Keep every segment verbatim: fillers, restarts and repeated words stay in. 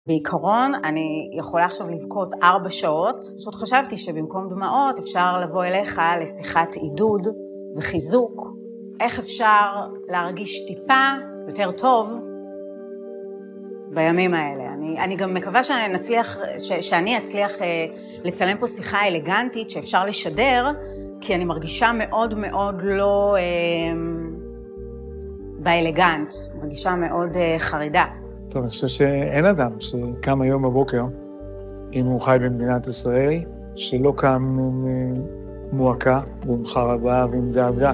בעיקרון, אני יכולה עכשיו לבכות ארבע שעות. פשוט חשבתי שבמקום דמעות אפשר לבוא אליך לשיחת עידוד וחיזוק. איך אפשר להרגיש טיפה יותר טוב בימים האלה. אני, אני גם מקווה שנצליח, ש, שאני אצליח אה, לצלם פה שיחה אלגנטית שאפשר לשדר, כי אני מרגישה מאוד מאוד לא אה, באלגנט, מרגישה מאוד אה, חרידה. טוב, אני חושב שאין אדם שקם היום בבוקר, אם הוא חי במדינת ישראל, שלא קם עם מועקה ועם חרדה ועם דאגה.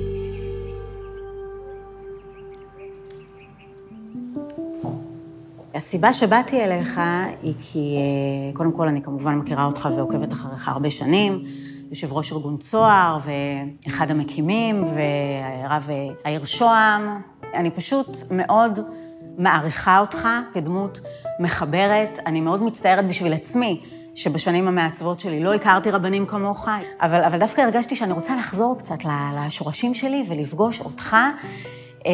הסיבה שבאתי אליך היא כי, קודם כל, אני כמובן מכירה אותך ועוקבת אחריך הרבה שנים, יושב ראש ארגון צוהר ואחד המקימים והרב העיר שוהם. אני פשוט מאוד מעריכה אותך כדמות מחברת. אני מאוד מצטערת בשביל עצמי שבשנים המעצבות שלי לא הכרתי רבנים כמוך, אבל, אבל דווקא הרגשתי שאני רוצה לחזור קצת לשורשים שלי ולפגוש אותך אה,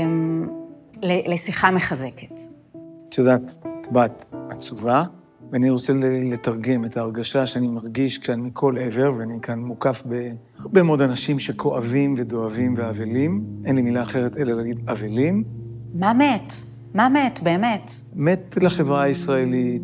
לשיחה מחזקת. את יודעת, את בת עצובה, ואני רוצה לתרגם את ההרגשה שאני מרגיש כאן מכל עבר, ואני כאן מוקף בהרבה מאוד אנשים שכואבים ודואבים ואבלים. אין לי מילה אחרת אלא להגיד אבלים. מה מת? מה מת, באמת? מת לחברה הישראלית,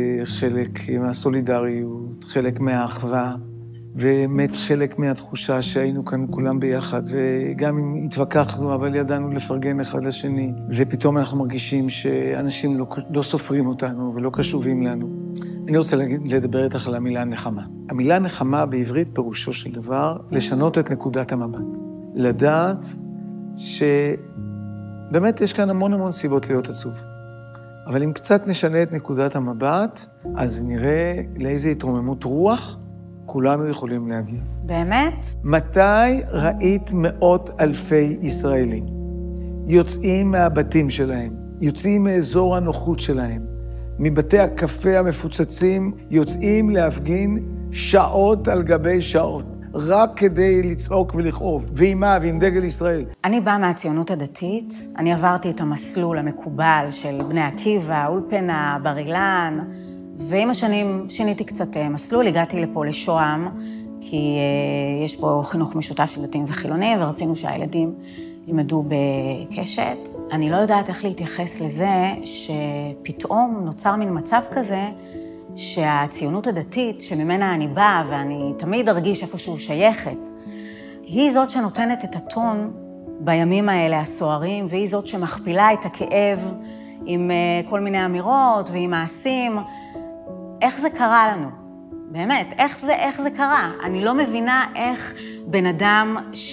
חלק מהסולידריות, חלק מהאחווה, ומת חלק מהתחושה שהיינו כאן כולם ביחד, וגם אם התווכחנו, אבל ידענו לפרגן אחד לשני, ופתאום אנחנו מרגישים שאנשים לא, לא סופרים אותנו ולא קשובים לנו. אני רוצה להגיד, לדבר איתך על המילה נחמה. המילה נחמה בעברית פירושו של דבר, לשנות את נקודת המבט. לדעת ש... באמת יש כאן המון המון סיבות להיות עצוב. אבל אם קצת נשנה את נקודת המבט, אז נראה לאיזה התרוממות רוח כולנו יכולים להגיע. באמת? מתי ראית מאות אלפי ישראלים יוצאים מהבתים שלהם, יוצאים מאזור הנוחות שלהם, מבתי הקפה המפוצצים, יוצאים להפגין שעות על גבי שעות, רק כדי לצעוק ולכאוב, ועימה ועם דגל ישראל. אני באה מהציונות הדתית, אני עברתי את המסלול המקובל של בני עקיבא, אולפנה, בר אילן, ועם השנים שיניתי קצת מסלול, הגעתי לפה לשוהם, כי uh, יש פה חינוך משותף של דתיים וחילונים, ורצינו שהילדים ילמדו בקשת. אני לא יודעת איך להתייחס לזה שפתאום נוצר מין מצב כזה, שהציונות הדתית, שממנה אני באה, ואני תמיד ארגיש איפשהו שייכת, היא זאת שנותנת את הטון בימים האלה הסוערים, והיא זאת שמכפילה את הכאב עם uh, כל מיני אמירות ועם מעשים. איך זה קרה לנו? באמת, איך זה, איך זה קרה? אני לא מבינה איך בן אדם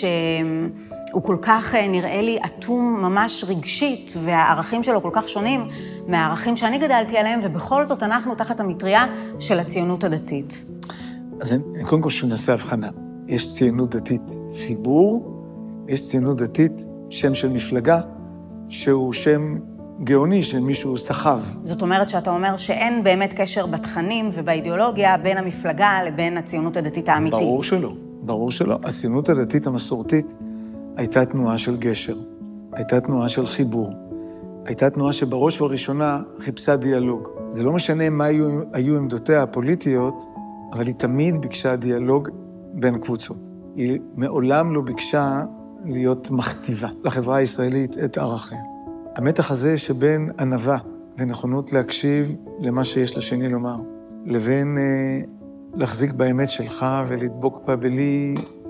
שהוא כל כך נראה לי אטום ממש רגשית, והערכים שלו כל כך שונים מהערכים שאני גדלתי עליהם, ובכל זאת אנחנו תחת המטריה של הציונות הדתית. אז אני קודם כל שנעשה הבחנה. יש ציונות דתית ציבור, יש ציונות דתית שם של מפלגה, שהוא שם גאוני של מישהו סחב. זאת אומרת שאתה אומר שאין באמת קשר בתכנים ובאידיאולוגיה בין המפלגה לבין הציונות הדתית האמיתית. ברור שלא, ברור שלא. הציונות הדתית המסורתית הייתה תנועה של גשר, הייתה תנועה של חיבור, הייתה תנועה שבראש ובראשונה חיפשה דיאלוג. זה לא משנה מה היו, היו עמדותיה הפוליטיות, אבל היא תמיד ביקשה דיאלוג בין קבוצות. היא מעולם לא ביקשה להיות מכתיבה לחברה הישראלית את ערכיה. המתח הזה שבין ענווה ונכונות להקשיב למה שיש לשני לומר, לבין אה, להחזיק באמת שלך ולדבוק בה בלי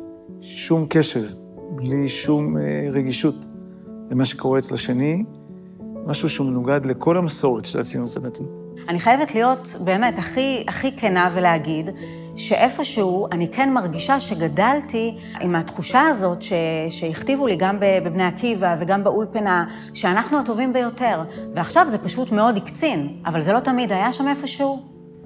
שום קשב, בלי שום אה, רגישות למה שקורה אצל השני, משהו שהוא מנוגד לכל המסורת של הציונות הדתית. אני חייבת להיות באמת הכי, הכי כנה ולהגיד שאיפשהו אני כן מרגישה שגדלתי עם התחושה הזאת ש, שהכתיבו לי גם בבני עקיבא וגם באולפנה, שאנחנו הטובים ביותר. ועכשיו זה פשוט מאוד הקצין, אבל זה לא תמיד היה שם איפשהו.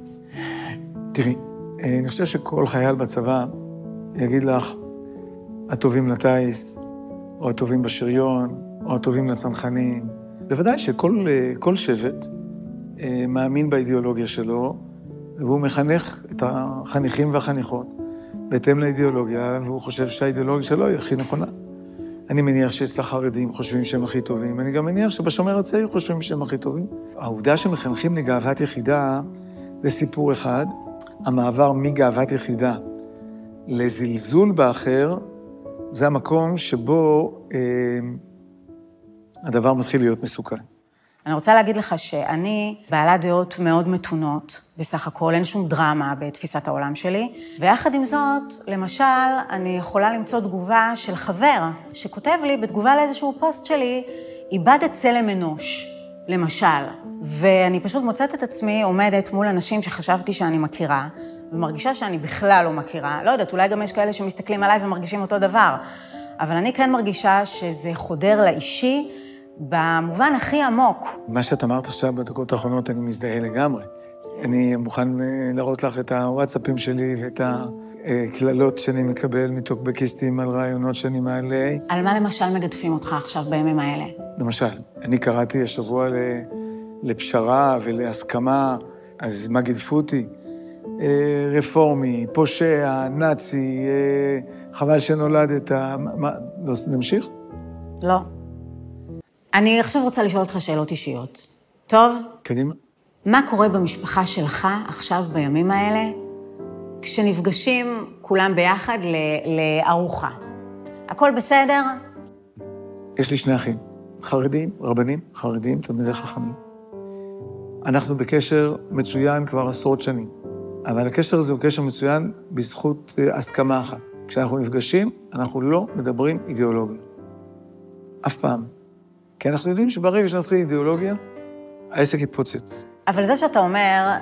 תראי, אני חושב שכל חייל בצבא יגיד לך, הטובים לטייס, או הטובים בשריון, או הטובים לצנחנים. בוודאי שכל כל שבט מאמין באידיאולוגיה שלו, והוא מחנך את החניכים והחניכות בהתאם לאידיאולוגיה, והוא חושב שהאידיאולוגיה שלו היא הכי נכונה. אני מניח שאצל החרדים חושבים שהם הכי טובים, אני גם מניח שבשומר הצעיר חושבים שהם הכי טובים. העובדה שמחנכים לגאוות יחידה זה סיפור אחד, המעבר מגאוות יחידה לזלזול באחר, זה המקום שבו אה, הדבר מתחיל להיות מסוכן. אני רוצה להגיד לך שאני בעלת דעות מאוד מתונות, בסך הכל, אין שום דרמה בתפיסת העולם שלי, ויחד עם זאת, למשל, אני יכולה למצוא תגובה של חבר, שכותב לי בתגובה לאיזשהו פוסט שלי, איבדת צלם אנוש, למשל, ואני פשוט מוצאת את עצמי עומדת מול אנשים שחשבתי שאני מכירה, ומרגישה שאני בכלל לא מכירה, לא יודעת, אולי גם יש כאלה שמסתכלים עליי ומרגישים אותו דבר, אבל אני כן מרגישה שזה חודר לאישי, במובן הכי עמוק. מה שאת אמרת עכשיו בדקות האחרונות, אני מזדהה לגמרי. אני מוכן להראות לך את הוואטסאפים שלי ואת הכללות שאני מקבל מטוקבקיסטים על רעיונות שאני מעלה. על מה למשל מגדפים אותך עכשיו בימים האלה? למשל, אני קראתי השבוע לפשרה ולהסכמה, אז מה גידפו אותי? רפורמי, פושע, נאצי, חבל שנולדת. מה, נמשיך? לא. אני עכשיו רוצה לשאול אותך שאלות אישיות. טוב? קדימה. מה קורה במשפחה שלך עכשיו בימים האלה, כשנפגשים כולם ביחד לארוחה? הכל בסדר? יש לי שני אחים, חרדים, רבנים, חרדים, תלמידי חכמים. אנחנו בקשר מצוין כבר עשרות שנים, אבל הקשר הזה הוא קשר מצוין בזכות הסכמה אחת. כשאנחנו נפגשים, אנחנו לא מדברים אידיאולוגיה. אף פעם. כי אנחנו יודעים שברגע שנתחיל אידיאולוגיה, העסק יתפוצץ. אבל זה שאתה אומר,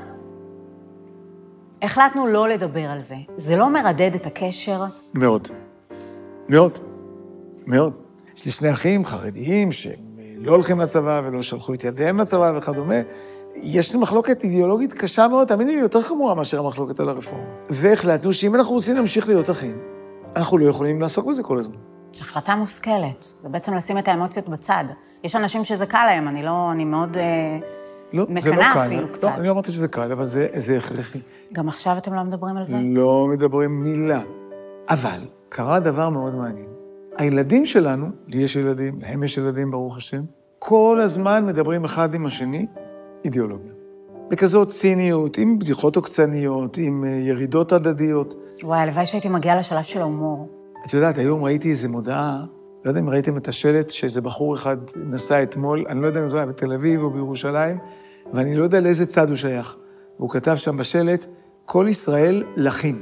החלטנו לא לדבר על זה. זה לא מרדד את הקשר? מאוד. מאוד. מאוד. יש לי שני אחים חרדיים שלא הולכים לצבא ולא שלחו את ילדיהם לצבא וכדומה. יש לי מחלוקת אידיאולוגית קשה מאוד, תאמיני לי, יותר חמורה מאשר המחלוקת על הרפורמה. והחלטנו שאם אנחנו רוצים להמשיך להיות אחים, אנחנו לא יכולים לעסוק בזה כל הזמן. החלטה מושכלת, זה בעצם לשים את האמוציות בצד. יש אנשים שזה קל להם, אני לא, אני מאוד לא, מקנה לא אפילו קל. קצת. לא, אני לא אמרתי שזה קל, אבל זה, זה הכרחי. גם עכשיו אתם לא מדברים על זה? לא מדברים מילה. אבל קרה דבר מאוד מעניין. הילדים שלנו, לי יש ילדים, להם יש ילדים, ברוך השם, כל הזמן מדברים אחד עם השני, אידיאולוגיה. בכזאת ציניות, עם בדיחות עוקצניות, עם ירידות הדדיות. וואי, הלוואי שהייתי מגיעה לשלב של ההומור. את יודעת, היום ראיתי איזו מודעה, לא יודע אם ראיתם את השלט, שאיזה בחור אחד נסע אתמול, אני לא יודע אם זה היה בתל אביב או בירושלים, ואני לא יודע לאיזה צד הוא שייך. והוא כתב שם בשלט, כל ישראל לחים.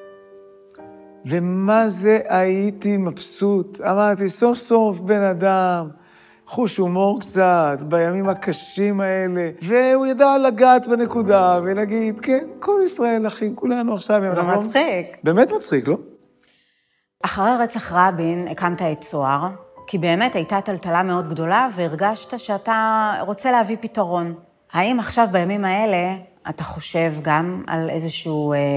ומה זה הייתי מבסוט? אמרתי, סוף סוף בן אדם, חוש הומור קצת, בימים הקשים האלה, והוא ידע לגעת בנקודה ולהגיד, כן, כל ישראל לחים, כולנו עכשיו... זה מצחיק. באמת מצחיק, לא? אחרי רצח רבין הקמת את צוהר, כי באמת הייתה טלטלה מאוד גדולה, והרגשת שאתה רוצה להביא פתרון. האם עכשיו בימים האלה אתה חושב גם על איזשהו אה,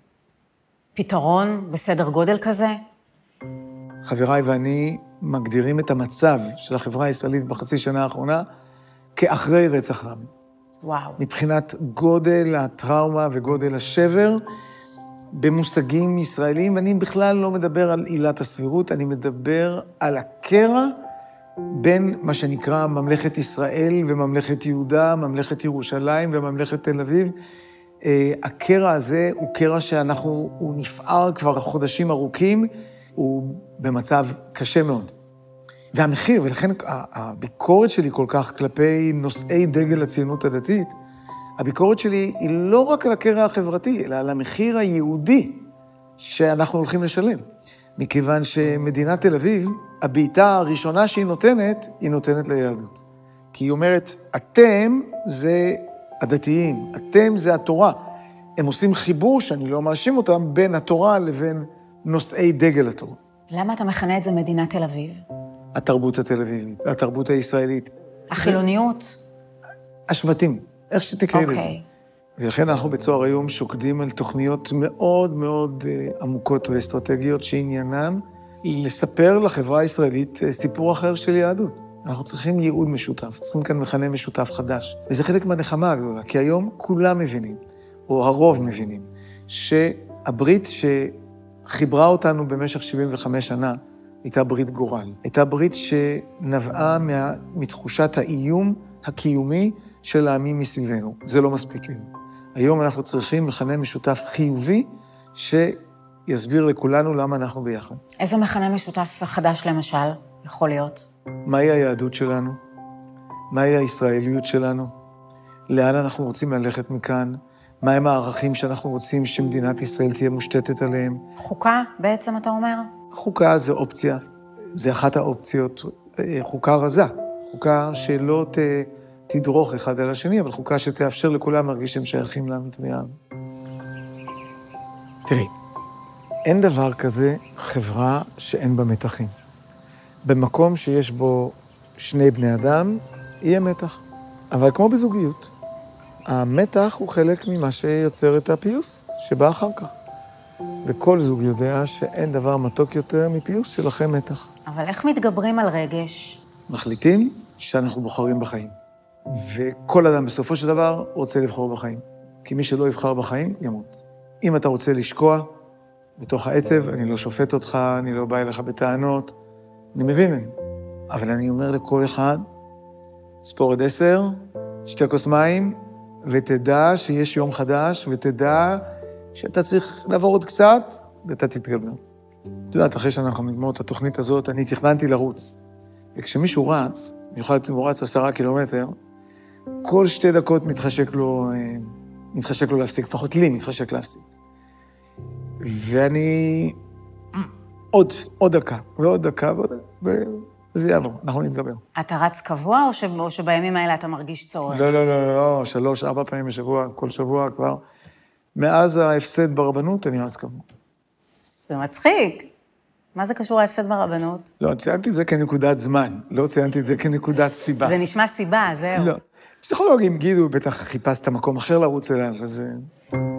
פתרון בסדר גודל כזה? חבריי ואני מגדירים את המצב של החברה הישראלית בחצי שנה האחרונה כאחרי רצח רבין. וואו. מבחינת גודל הטראומה וגודל השבר, במושגים ישראלים, ואני בכלל לא מדבר על עילת הסבירות, אני מדבר על הקרע בין מה שנקרא ממלכת ישראל וממלכת יהודה, ממלכת ירושלים וממלכת תל אביב. הקרע הזה הוא קרע שאנחנו, הוא נפער כבר חודשים ארוכים, הוא במצב קשה מאוד. והמחיר, ולכן הביקורת שלי כל כך כלפי נושאי דגל הציונות הדתית, הביקורת שלי היא לא רק על הקרע החברתי, אלא על המחיר היהודי שאנחנו הולכים לשלם. מכיוון שמדינת תל אביב, הבעיטה הראשונה שהיא נותנת, היא נותנת ליהדות. כי היא אומרת, אתם זה הדתיים, אתם זה התורה. הם עושים חיבור, שאני לא מאשים אותם, בין התורה לבין נושאי דגל התורה. למה אתה מכנה את זה מדינת תל אביב? התרבות התל אביבית, התרבות הישראלית. החילוניות? השבטים. איך שתקראי לזה. אוקיי. ולכן אנחנו בצוהר היום שוקדים על תוכניות מאוד מאוד עמוקות ואסטרטגיות שעניינן לספר לחברה הישראלית סיפור אחר של יהדות. אנחנו צריכים ייעוד משותף, צריכים כאן מכנה משותף חדש. וזה חלק מהנחמה הגדולה, כי היום כולם מבינים, או הרוב מבינים, שהברית שחיברה אותנו במשך שבעים וחמש שנה, הייתה ברית גורל. הייתה ברית שנבעה מה... מתחושת האיום הקיומי של העמים מסביבנו. זה לא מספיק היום. היום אנחנו צריכים מכנה משותף חיובי, שיסביר לכולנו למה אנחנו ביחד. איזה מכנה משותף חדש למשל יכול להיות? מהי היהדות שלנו? מהי הישראליות שלנו? לאן אנחנו רוצים ללכת מכאן? מהם הערכים שאנחנו רוצים שמדינת ישראל תהיה מושתתת עליהם? חוקה בעצם, אתה אומר? חוקה זה אופציה, זה אחת האופציות. חוקה רזה, חוקה שלא ת, תדרוך אחד על השני, אבל חוקה שתאפשר לכולם להרגיש שהם שייכים למטבע. תראי, אין דבר כזה חברה שאין בה מתחים. במקום שיש בו שני בני אדם, יהיה מתח. אבל כמו בזוגיות, המתח הוא חלק ממה שיוצר את הפיוס, שבא אחר כך. וכל זוג יודע שאין דבר מתוק יותר מפיוס שלכם מתח. אבל איך מתגברים על רגש? מחליטים שאנחנו בוחרים בחיים. וכל אדם בסופו של דבר רוצה לבחור בחיים. כי מי שלא יבחר בחיים, ימות. אם אתה רוצה לשקוע בתוך העצב, אני לא שופט אותך, אני לא בא אליך בטענות, אני מבין. אבל אני אומר לכל אחד, ספור עד עשר, שתי כוס מים, ותדע שיש יום חדש, ותדע שאתה צריך לעבור עוד קצת, ואתה תתגבר. את יודעת, אחרי שאנחנו נגמור את התוכנית הזאת, אני תכננתי לרוץ. וכשמישהו רץ, במיוחד אם הוא רץ עשרה קילומטר, כל שתי דקות מתחשק לו, מתחשק לו להפסיק, לפחות לי מתחשק להפסיק. ואני, עוד, עוד דקה, ועוד דקה, ועוד דקה, וזה יעבור, אנחנו נתגבר. אתה רץ קבוע, או, ש... או שבימים האלה אתה מרגיש צורך? לא, לא, לא, לא, שלוש, ארבע פעמים בשבוע, כל שבוע כבר. מאז ההפסד ברבנות, אני רץ קבוע. זה מצחיק. מה זה קשור ההפסד ברבנות? לא, ציינתי את זה כנקודת זמן, לא ציינתי את זה כנקודת סיבה. זה נשמע סיבה, זהו. לא. פסיכולוגים גידו, בטח חיפשת מקום אחר לרוץ אליו, אז...